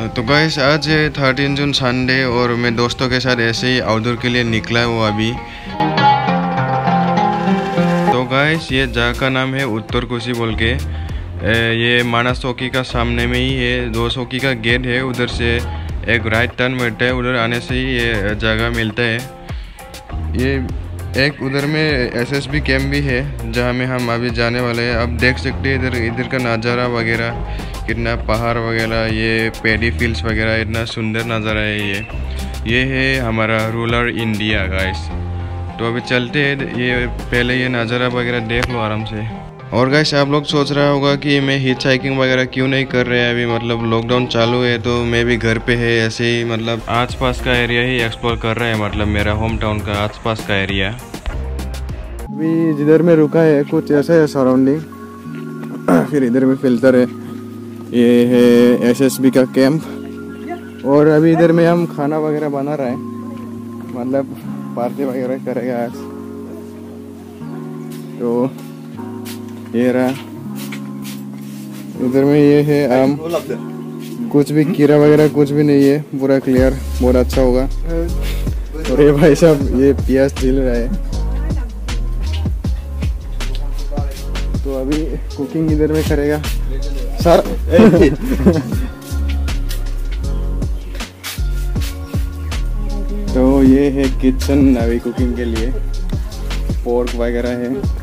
तो गाइस आज है 13 जून संडे और मैं दोस्तों के साथ ऐसे ही आउटडोर के लिए निकला हूँ अभी। तो गाइस ये जगह का नाम है उत्तर कोसी बोल के। ये मानस चौकी का सामने में ही है। 2 चौकी का गेट है, उधर से एक राइट टर्न मिलता है, उधर आने से ही ये जगह मिलता है। ये एक उधर में एसएसबी कैंप भी है जहाँ में हम अभी जाने वाले हैं। अब देख सकते हैं इधर का नज़ारा वगैरह, कितना पहाड़ वगैरह, ये पैडी फील्ड्स वगैरह, इतना सुंदर नज़ारा है। ये है हमारा रूरल इंडिया गाइस। तो अभी चलते हैं, ये पहले ये नज़ारा वगैरह देख लो आराम से। और गाइस आप लोग सोच रहा होगा कि मैं हिच हाइकिंग वगैरह क्यों नहीं कर रहे हैं अभी, मतलब लॉकडाउन चालू है तो मैं भी घर पे है ऐसे ही, मतलब आसपास का एरिया ही एक्सप्लोर कर रहे हैं, मतलब मेरा होम टाउन का आसपास का एरिया। अभी जिधर में रुका है कुछ ऐसा है सराउंडिंग। फिर इधर में फिल्टर है, ये है एसएसबी का कैंप। और अभी इधर में हम खाना वगैरह बना रहे हैं, मतलब पार्टी वगैरह करेगा आज। तो ये रहा, इधर में ये है आम, कुछ भी कीड़ा वगैरह कुछ भी नहीं है, पूरा क्लियर, बहुत अच्छा होगा। और ये भाई साहब ये प्याज छिल रहा है। तो अभी कुकिंग इधर में करेगा सर। तो ये है किचन अभी कुकिंग के लिए, पोर्क वगैरह है।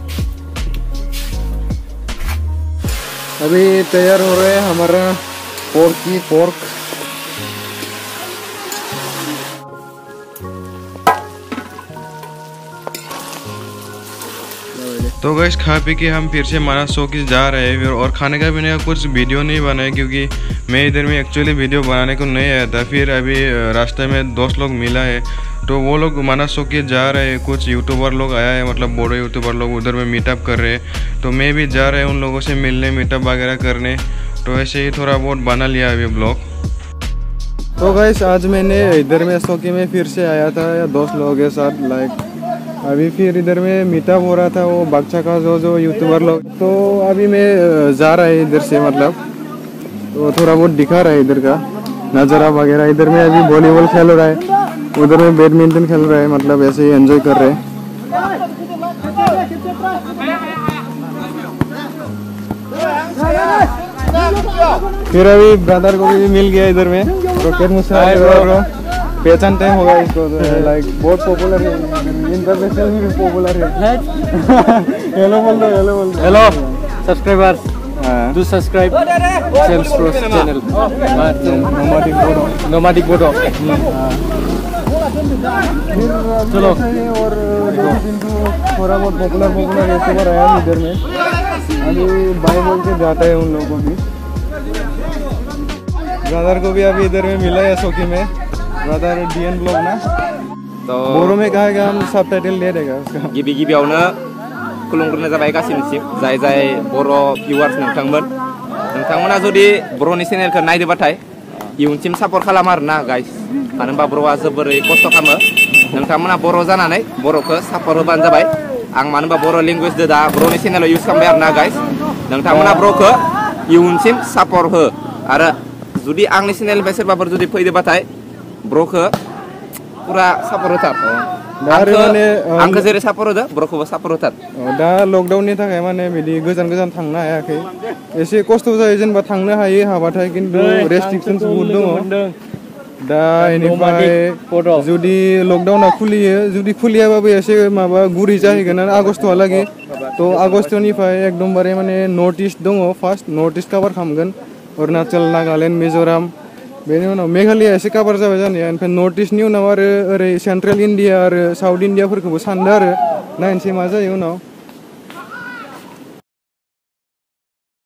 अभी तैयार हो रहा है हमारा पोर्क। तो गैस खा पी के हम फिर से मानस चौकी जा रहे हैं। और खाने का भी नहीं, कुछ वीडियो नहीं बनाया क्योंकि मैं इधर में एक्चुअली वीडियो बनाने को नहीं आया था। फिर अभी रास्ते में दोस्त लोग मिला है, तो वो लोग मानस चौकी जा रहे हैं। कुछ यूट्यूबर लोग आया है, मतलब बड़े यूट्यूबर लोग उधर में मीटअप कर रहे हैं, तो मैं भी जा रहा हूँ उन लोगों से मिलने, मीटअप वगैरह करने। तो ऐसे ही थोड़ा बहुत बना लिया अभी ब्लॉग। तो गाइस आज मैंने इधर में चौकी में फिर से आया था या दोस्त लोगों के साथ, लाइक अभी फिर इधर में मीटअप हो रहा था वो बच्चा का जो यूट्यूबर लोग। तो अभी मैं जा रहा है इधर से, मतलब तो थोड़ा बहुत दिखा रहा है इधर का नज़ारा वगैरह। इधर में अभी वॉलीबॉल खेल रहा है, उधर में बैडमिंटन खेल रहा है, मतलब ऐसे ही एंजॉय कर रहे हैं। फिर अभी ब्रदर को भी मिल गया इधर में, रॉकेट मुस्ताक पहचानते होगा इसको, लाइक बहुत पॉपुलर है, इंटरनेशनल में पॉपुलर है। हेलो बोल दो, हेलो बोल दो। हेलो सब्सक्राइबर्स, डू सब्सक्राइब सेल्स प्रोस चैनल नोमैडिक बोडो। चलो और थोड़ा बहुत पॉपुलर यूट्यूबर आया इधर में, अभी बाय बोल के जाता है उन लोगों को भी। ब्रदर को भी अभी इधर में मिला है चौकी में, ब्रदर डीएन ब्लॉग ना। तो बोरो में कहा हम सब टाइटल दे देगा उसका। गिबी गिबियावनो खुलुमग्रोनाय जाबाय गासिनिसिम जाय जाय बर' भिउवार्स नोंथांमोना जुदि बर'नि चेनेलखौ नायदोबाथाय इयुनसिम सापर्ट खालाम आरोना गाइस, मानो होनबा बर'आ जोबोरै खस्थ' खालामो। नोंथांमोना बर' जानानै बर'खौ सापर्ट होबानो जाबाय। आं मानो होनबा बर' लेंगुवेजजों दा बर'नि चेनेलाव इउज खालामबाय आरोना गाइस। नोंथांमोना बर'खौ इयुनसिम सापर्ट हो। आरो जुदि आंनि चेनेलनिफ्राय सोरबाफोर जुदि फैदोबाथाय ब्र'खौ पूरा सापर्ट होथार। आंखौ जेरै सापर्ट होदो ब्र'खौबो सापर्ट होथार। दा लकडाउननि थाखाय माने बिदि गोजान थांनो हायाखै, एसे खस्थ' जायो, जेनेबा थांनो हायो हाबाथाय, खिन्थु रेस्ट्रिक्शन्स बहुत दङ। दा इनिफ्राय जुदि लकडाउना खुलियो, जुदि खुलियाबाबो एसे माबा गुरै जाहैगोन आरो आगस्टहालागै। तो आगस्टनिफ्राय एकदमबारे माने नर्थ इस्ट दङ, फार्स्ट नर्थ इस्ट कभार खालामगोन, अरुणाचल, नागालेण्ड, मिज'राम, बेनि उनाव मेघालया एसे कभार जाबाय जानाया। ओमफ्राय नर्थ इस्टनि उनाव आरो ओरै सेन्ट्रेल इण्डिया आरो साउथ इण्डियाफोरखौबो सानदों आरो, नायनोसै मा जायो उनाव।